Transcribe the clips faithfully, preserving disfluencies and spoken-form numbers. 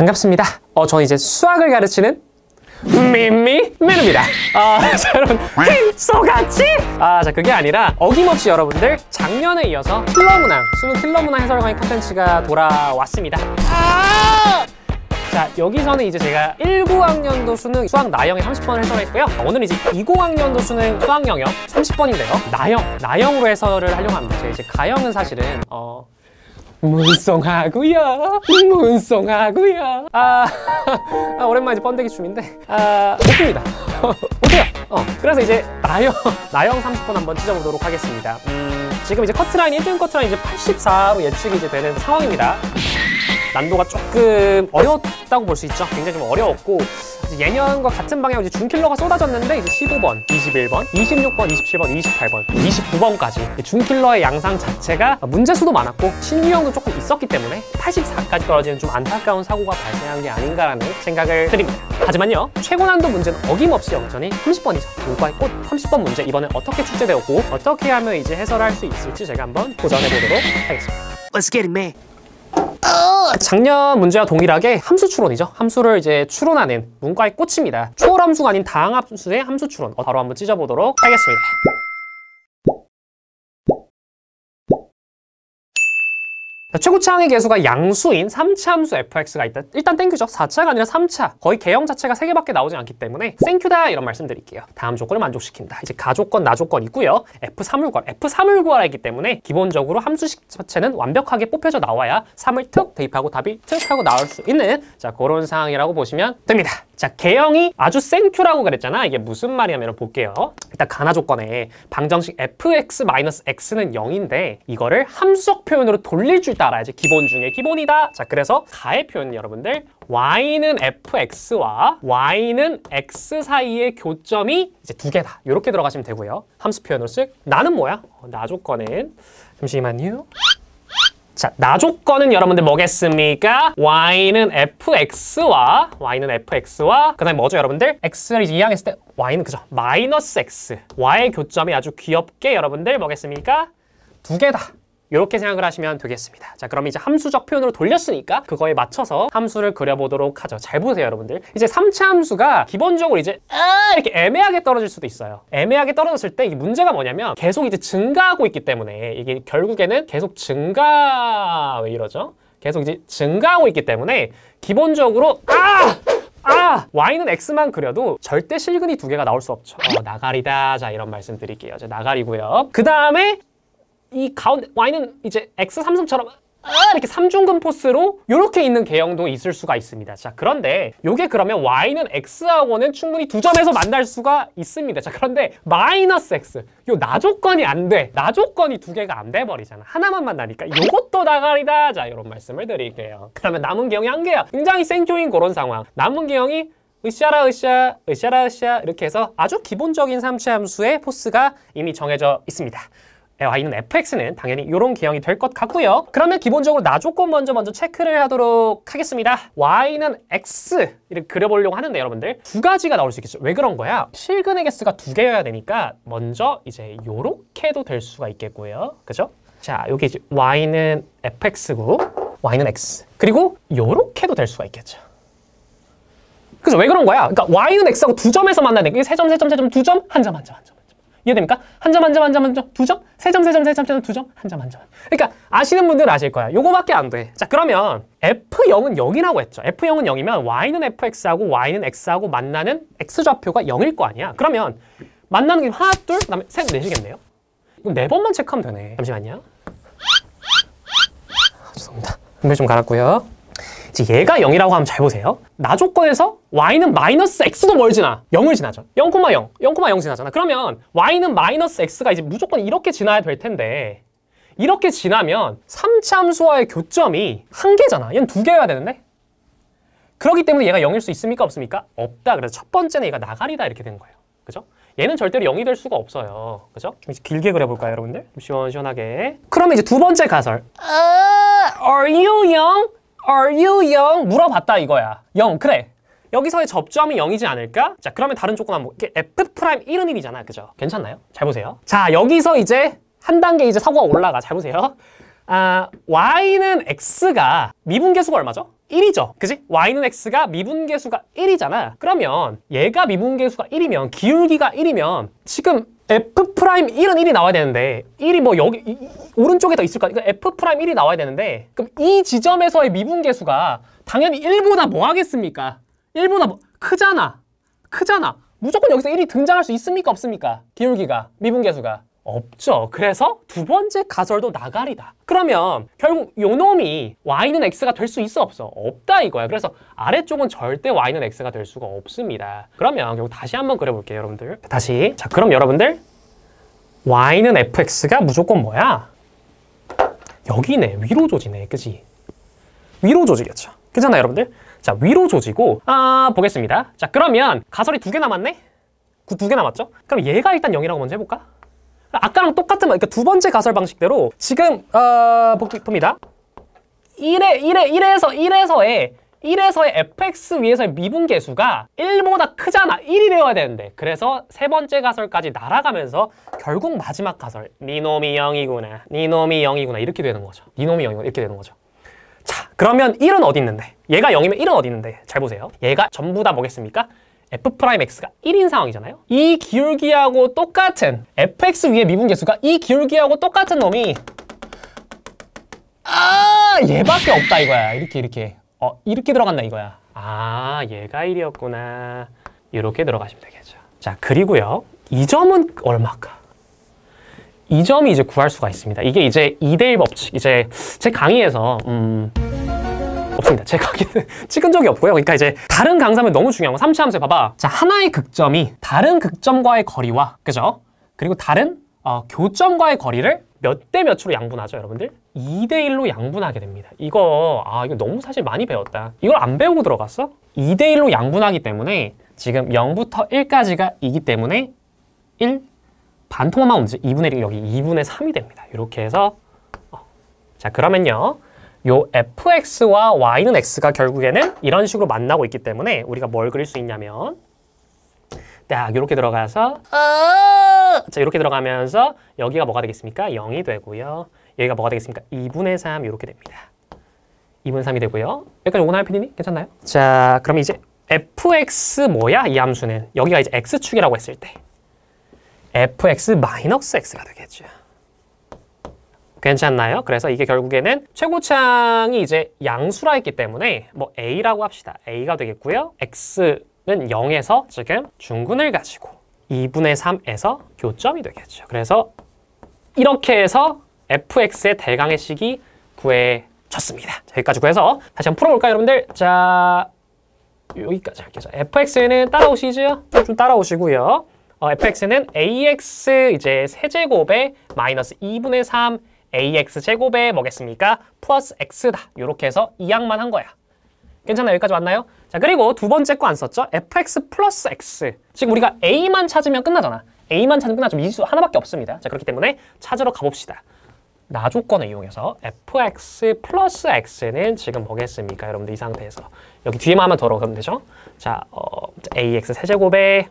반갑습니다. 어, 저는 이제 수학을 가르치는 미미 메누입니다. 아, 자, 여러분, 힐소같이? 아, 자, 그게 아니라 어김없이 여러분들 작년에 이어서 킬러 문항, 수능 킬러 문항 해설 강의 콘텐츠가 돌아왔습니다. 아! 자, 여기서는 이제 제가 십구 학년도 수능 수학 나형에 삼십 번을 해설했고요. 오늘은 이제 이십 학년도 수능 수학 영역 삼십 번인데요. 나형, 나형으로 해설을 하려고 합니다. 제가 이제 가형은 사실은 어... 문송하구요, 문송하구요. 아, 아 오랜만에 이제 번데기 춤인데 아, 못 풉니다. 못해요. 어, 그래서 이제 나형, 나형 삼십 번 한번 찢어보도록 하겠습니다. 음, 지금 이제 커트라인이 일 등 커트라인 이제 팔십사로 예측이 이제 되는 상황입니다. 난도가 조금 어려웠다고 볼 수 있죠. 굉장히 좀 어려웠고 예년과 같은 방향으로 이제 준킬러가 쏟아졌는데 이제 십오 번, 이십일 번, 이십육 번, 이십칠 번, 이십팔 번, 이십구 번까지 준킬러의 양상 자체가 문제수도 많았고 신유형도 조금 있었기 때문에 팔십사까지 떨어지는 좀 안타까운 사고가 발생한 게 아닌가라는 생각을 드립니다. 하지만요, 최고 난도 문제는 어김없이 여전히 삼십 번이죠. 문과의 꽃 삼십 번 문제, 이번에 어떻게 출제되었고 어떻게 하면 이제 해설할 수 있을지 제가 한번 도전해 보도록 하겠습니다. Let's get it, man. 작년 문제와 동일하게 함수 추론이죠. 함수를 이제 추론하는 문과의 꽃입니다. 초월함수가 아닌 다항함수의 함수 추론. 어, 바로 한번 찢어보도록 하겠습니다. 최고차항의 개수가 양수인 삼 차 함수 에프엑스가 있다. 일단 땡큐죠. 사 차가 아니라 삼 차. 거의 개형 자체가 세 개밖에 나오지 않기 때문에 땡큐다 이런 말씀 드릴게요. 다음 조건을 만족시킨다. 이제 가조건, 나조건 있고요. 에프 삼을 구하라. 에프 삼을 구하라 했기 때문에 기본적으로 함수식 자체는 완벽하게 뽑혀져 나와야 삼을 툭 대입하고 답이 툭 하고 나올 수 있는 자 그런 상황이라고 보시면 됩니다. 자, 개형이 아주 생큐라고 그랬잖아. 이게 무슨 말이냐면 볼게요. 일단 가나 조건에 방정식 에프엑스-x는 영인데 이거를 함수적 표현으로 돌릴 줄 알아야지. 기본 중에 기본이다. 자, 그래서 가의 표현은 여러분들 y는 fx와 y는 x 사이의 교점이 이제 두 개다. 이렇게 들어가시면 되고요. 함수 표현으로 쓱. 나는 뭐야? 어, 나 조건은 잠시만요. 자, 나 조건은 여러분들 뭐겠습니까? y는 fx와 y는 fx와 그 다음에 뭐죠 여러분들? x를 이제 이항했을 때 y는 그죠? 마이너스 x. y의 교점이 아주 귀엽게 여러분들 뭐겠습니까? 두 개다. 이렇게 생각을 하시면 되겠습니다. 자, 그럼 이제 함수적 표현으로 돌렸으니까 그거에 맞춰서 함수를 그려보도록 하죠. 잘 보세요, 여러분들. 이제 삼 차 함수가 기본적으로 이제 아 이렇게 애매하게 떨어질 수도 있어요. 애매하게 떨어졌을 때 이 문제가 뭐냐면 계속 이제 증가하고 있기 때문에 이게 결국에는 계속 증가 왜 이러죠? 계속 이제 증가하고 있기 때문에 기본적으로 아! 아! y는 x만 그려도 절대 실근이 두 개가 나올 수 없죠. 어, 나가리다. 자, 이런 말씀 드릴게요. 자, 나가리고요. 그 다음에 이 가운데 y는 이제 엑스 삼성처럼 아, 이렇게 삼중근 포스로 이렇게 있는 개형도 있을 수가 있습니다. 자, 그런데 이게 그러면 y는 x하고는 충분히 두 점에서 만날 수가 있습니다. 자, 그런데 마이너스 x 요 나 조건이 안 돼. 나 조건이 두 개가 안 돼 버리잖아. 하나만 만나니까 이것도 나가리다. 자, 이런 말씀을 드릴게요. 그러면 남은 개형이 한 개야. 굉장히 생초인 그런 상황. 남은 개형이 으쌰라 으쌰 으쌰라 으쌰 이렇게 해서 아주 기본적인 삼 차 함수의 포스가 이미 정해져 있습니다. y는 fx는 당연히 이런 개형이 될 것 같고요. 그러면 기본적으로 나 조건 먼저 먼저 체크를 하도록 하겠습니다. y는 x 이렇게 그려보려고 하는데 여러분들 두 가지가 나올 수 있겠죠. 왜 그런 거야? 실근의 개수가 두 개여야 되니까 먼저 이제 요렇게도 될 수가 있겠고요. 그죠? 자, 여기 이제 y는 fx고 y는 x 그리고 요렇게도 될 수가 있겠죠. 그래서 왜 그런 거야? 그러니까 y는 x하고 두 점에서 만나야 되니까 세 점, 세 점, 세 점, 두 점, 한 점, 한 점, 한 점. 이해됩니까? 한 점, 한 점, 한 점, 한 점, 두 점, 세 점, 세 점, 세 점, 세 점, 두 점, 한 점, 한 점. 그러니까 아시는 분들은 아실 거야. 요거밖에 안 돼. 자, 그러면 에프 영은 영이라고 했죠. 에프 영은 영이면 y는 fx하고 y는 x하고 만나는 x좌표가 영일 거 아니야. 그러면 만나는 게 하나, 둘, 그 다음에 셋, 넷이겠네요? 그럼 네 번만 체크하면 되네. 잠시만요. 아, 죄송합니다. 분별 좀 갈았고요. 이제 얘가 영이라고 하면 잘 보세요. 나 조건에서 y는 마이너스 x도 뭘 지나? 영을 지나죠. 영, 영, 영, 영 지나잖아. 그러면 y는 마이너스 x가 이제 무조건 이렇게 지나야 될 텐데 이렇게 지나면 삼 차 함수와의 교점이 한 개잖아. 얘는 두 개여야 되는데? 그렇기 때문에 얘가 영일 수 있습니까? 없습니까? 없다. 그래서 첫 번째는 얘가 나가리다 이렇게 된 거예요. 그죠? 얘는 절대로 영이 될 수가 없어요. 그죠? 좀 길게 그려볼까요, 여러분들? 좀 시원시원하게. 그러면 이제 두 번째 가설. Uh, are you young? Are you young? 물어봤다 이거야. 영, 그래. 여기서의 접점이 영이지 않을까? 자, 그러면 다른 조건 한번 이게 F 프라임 일은 일이잖아. 그죠? 괜찮나요? 잘 보세요. 자, 여기서 이제 한 단계 이제 사고가 올라가. 잘 보세요. 아, y는 x가 미분계수가 얼마죠? 일이죠. 그지? y는 x가 미분계수가 일이잖아. 그러면 얘가 미분계수가 일이면 기울기가 일이면 지금 f 프라임 일은 일이 나와야 되는데 일이 뭐 여기 이, 이, 오른쪽에 더 있을 거야. 그러니까 f 프라임 일이 나와야 되는데 그럼 이 지점에서의 미분계수가 당연히 일보다 뭐 하겠습니까? 일보다 뭐 크잖아. 크잖아. 무조건 여기서 일이 등장할 수 있습니까? 없습니까? 기울기가, 미분계수가. 없죠. 그래서 두 번째 가설도 나가리다. 그러면 결국 요 놈이 y는 x가 될 수 있어 없어? 없다 이거야. 그래서 아래쪽은 절대 y는 x가 될 수가 없습니다. 그러면 결국 다시 한번 그려볼게요, 여러분들. 다시. 자, 그럼 여러분들 y는 fx가 무조건 뭐야? 여기네. 위로 조지네. 그지? 위로 조지겠죠. 그잖아요, 여러분들? 자, 위로 조지고 아, 보겠습니다. 자, 그러면 가설이 두 개 남았네? 두 개 남았죠? 그럼 얘가 일단 영이라고 먼저 해볼까? 아까랑 똑같은, 그러니까 두 번째 가설 방식대로 지금 어, 봅니다. 일에, 일에, 일에서, 일에서의 일에서의 fx 위에서의 미분계수가 일보다 크잖아. 일이 되어야 되는데. 그래서 세 번째 가설까지 날아가면서 결국 마지막 가설 니놈이 영이구나. 니놈이 영이구나. 이렇게 되는 거죠. 니놈이 영이구나. 이렇게 되는 거죠. 자, 그러면 일은 어디 있는데? 얘가 영이면 일은 어디 있는데? 잘 보세요. 얘가 전부 다 뭐겠습니까? f'x가 일인 상황이잖아요. 이 기울기하고 똑같은 fx 위의 미분계수가 이 기울기하고 똑같은 놈이 아 얘밖에 없다 이거야. 이렇게 이렇게 어 이렇게 들어간다 이거야. 아 얘가 일이었구나. 이렇게 들어가시면 되겠죠. 자, 그리고요 이 점은 얼마일까? 이 점이 이제 구할 수가 있습니다. 이게 이제 이 대 일 법칙. 이제 제 강의에서 음 없습니다. 제 강의는 찍은 적이 없고요. 그러니까 이제 다른 강사면 너무 중요한 거 삼 차 함수에 봐봐. 자, 하나의 극점이 다른 극점과의 거리와 그죠? 그리고 다른 어, 교점과의 거리를 몇 대 몇으로 양분하죠, 여러분들? 이 대 일로 양분하게 됩니다. 이거 아 이거 너무 사실 많이 배웠다. 이걸 안 배우고 들어갔어? 이 대 일로 양분하기 때문에 지금 영부터 일까지가 이기 때문에 일 반토막만 오면 이분의 일이 여기 이분의 삼이 됩니다. 이렇게 해서 어. 자, 그러면요. 요 fx와 y는 x가 결국에는 이런 식으로 만나고 있기 때문에 우리가 뭘 그릴 수 있냐면 딱 이렇게 들어가서 자 이렇게 들어가면서 여기가 뭐가 되겠습니까? 영이 되고요. 여기가 뭐가 되겠습니까? 이분의 삼 이렇게 됩니다. 이분의 삼이 되고요. 여기까지 오나요, 피디님? 괜찮나요? 자, 그럼 이제 fx 뭐야? 이 함수는 여기가 이제 x축이라고 했을 때 fx-x가 되겠죠. 괜찮나요? 그래서 이게 결국에는 최고창이 이제 양수라 했기 때문에 뭐 a라고 합시다. a가 되겠고요. x는 영에서 지금 중근을 가지고 이분의 삼에서 교점이 되겠죠. 그래서 이렇게 해서 fx의 대강의 식이 구해졌습니다. 자, 여기까지 구해서 다시 한번 풀어볼까요, 여러분들? 자, 여기까지 할게요. 자, fx는 따라오시죠? 좀 따라오시고요. 어, fx는 ax 이제 세제곱에 마이너스 이분의 삼 ax 제곱에 뭐겠습니까? 플러스 x다. 이렇게 해서 이항만 한 거야. 괜찮아요? 여기까지 왔나요? 자, 그리고 두 번째 거 안 썼죠? fx 플러스 x. 지금 우리가 a만 찾으면 끝나잖아. a만 찾으면 끝나죠. 미지수 하나밖에 없습니다. 자, 그렇기 때문에 찾으러 가봅시다. 나 조건을 이용해서 fx 플러스 x는 지금 뭐겠습니까? 여러분들 이 상태에서 여기 뒤에만 하면 더러우면 되죠? 자, 어, ax 세제곱에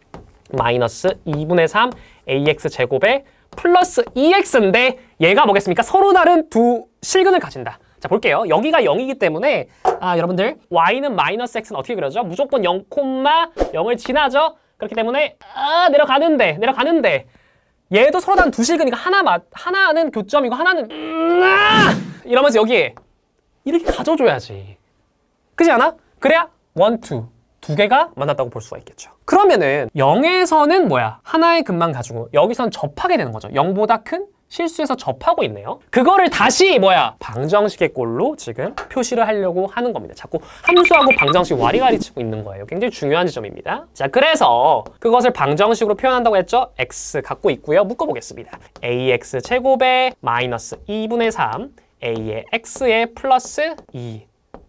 마이너스 이분의 삼 ax 제곱에 플러스 이 엑스인데 얘가 뭐겠습니까? 서로 다른 두 실근을 가진다. 자, 볼게요. 여기가 영이기 때문에 아, 여러분들 y는 마이너스 x는 어떻게 그려져? 무조건 영, 영을 지나죠? 그렇기 때문에 아, 내려가는데 내려가는데 얘도 서로 다른 두 실근이니까 하나 맞, 하나는 교점이고 하나는 음, 아! 이러면서 여기에 이렇게 가져줘야지. 그렇지 않아? 그래야 원, 투. 두 개가 만났다고 볼 수가 있겠죠. 그러면은 영에서는 뭐야? 하나의 근만 가지고 여기선 접하게 되는 거죠. 영보다 큰 실수에서 접하고 있네요. 그거를 다시 뭐야? 방정식의 꼴로 지금 표시를 하려고 하는 겁니다. 자꾸 함수하고 방정식 와리가리 치고 있는 거예요. 굉장히 중요한 지점입니다. 자, 그래서 그것을 방정식으로 표현한다고 했죠? x 갖고 있고요. 묶어보겠습니다. ax 제곱에 마이너스 이분의 삼 a의 x에 플러스 이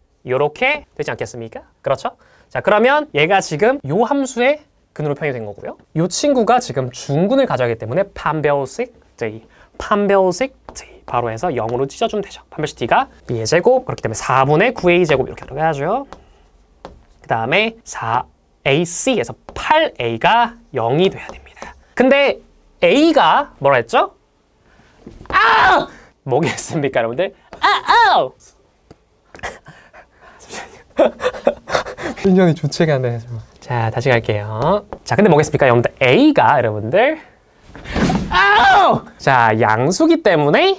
이렇게 되지 않겠습니까? 그렇죠? 자, 그러면 얘가 지금 요 함수의 근으로 표현이 된 거고요. 요 친구가 지금 중근을 가져가기 때문에 판별식 d, 판별식 d 바로 해서 영으로 찢어주면 되죠. 판별식 d가 b의 제곱, 그렇기 때문에 사분의 구 에이 제곱 이렇게 들어가죠. 그 다음에 사 에이 씨에서 팔 에이가 영이 돼야 됩니다. 근데 a가 뭐라 했죠? 아! 뭐겠습니까, 여러분들? 아! 아! 굉장히 주체가 안 되죠. 자, 다시 갈게요. 자, 근데 뭐겠습니까? 여러분들 A가 여러분들 아우! 자, 양수기 때문에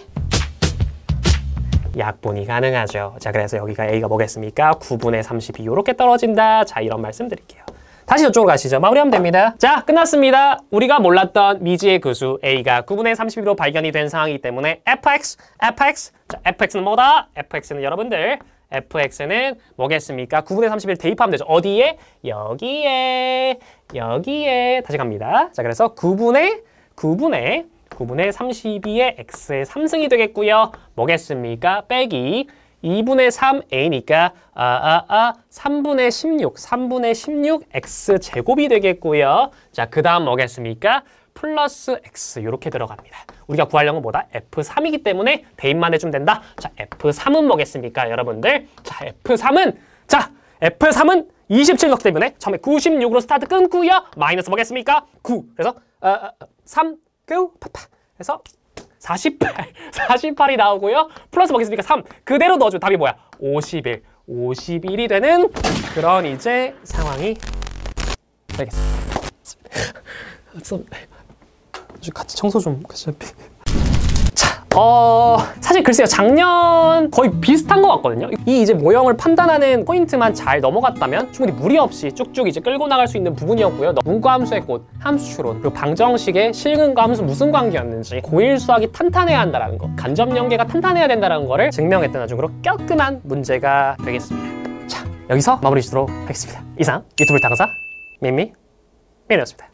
약분이 가능하죠. 자, 그래서 여기가 A가 뭐겠습니까? 구분의 삼십이 이렇게 떨어진다. 자, 이런 말씀 드릴게요. 다시 저쪽으로 가시죠. 마무리하면 됩니다. 자, 끝났습니다. 우리가 몰랐던 미지의 그수 A가 구분의 삼십이로 발견이 된 상황이기 때문에 fx, fx, 자, fx는 뭐다? fx는 여러분들 fx는 뭐겠습니까? 구분의 삼십일 대입하면 되죠. 어디에? 여기에, 여기에. 다시 갑니다. 자, 그래서 구분의, 구분의, 구분의 삼십이의 x의 삼승이 되겠고요. 뭐겠습니까? 빼기 이분의 삼 a니까 아, 아, 아, 삼분의 십육, 삼분의 십육 x제곱이 되겠고요. 자, 그 다음 뭐겠습니까? 플러스 x 이렇게 들어갑니다. 우리가 구하려는 건 뭐다? 에프 삼이기 때문에 대입만 해주면 된다. 자, 에프 삼은 뭐겠습니까, 여러분들? 자, 에프 삼은 자, 에프 삼은 이십칠 넣기 때문에 처음에 구십육으로 스타트 끊고요. 마이너스 뭐겠습니까? 구. 그래서 어, 어, 삼, 구, 파파. 그래서 사십팔, 사십팔이 나오고요. 플러스 뭐겠습니까? 삼. 그대로 넣어주면 답이 뭐야? 오십일. 오십일이 되는 그런 이제 상황이 되겠습니다. 같이 청소 좀 자, 어 사실 글쎄요, 작년 거의 비슷한 것 같거든요. 이 이제 모형을 판단하는 포인트만 잘 넘어갔다면 충분히 무리 없이 쭉쭉 이제 끌고 나갈 수 있는 부분이었고요. 문과 함수의 꽃, 함수 추론, 그리고 방정식의 실근과 함수 무슨 관계였는지, 고일 수학이 탄탄해야 한다는 거, 간접 연계가 탄탄해야 된다는 거를 증명했던 아주 깔끔한 문제가 되겠습니다. 자, 여기서 마무리 짓도록 하겠습니다. 이상 유튜브 타가사 민미 민이었습니다.